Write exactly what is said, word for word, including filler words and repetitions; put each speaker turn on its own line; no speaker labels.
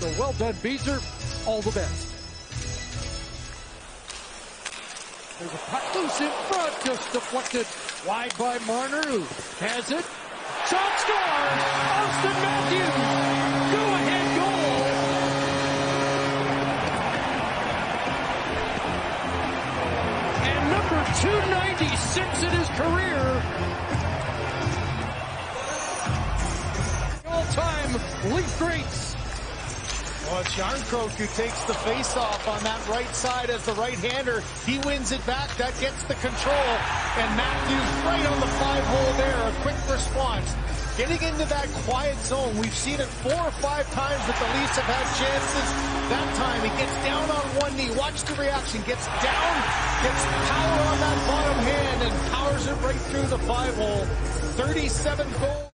So well done, Beezer. All the best. There's a puck loose in front, just deflected wide by Marner, who has it. Shot scores! Auston Matthews! Go-ahead goal! And number two ninety-six in his career. All-time Leaf greats.
Well, it's Jarnkrok who takes the face-off on that right side as the right-hander. He wins it back. That gets the control. And Matthews right on the five-hole there. A quick response. Getting into that quiet zone. We've seen it four or five times that the Leafs have had chances. That time he gets down on one knee. Watch the reaction. Gets down, gets power on that bottom hand, and powers it right through the five-hole. thirty-seventh goal.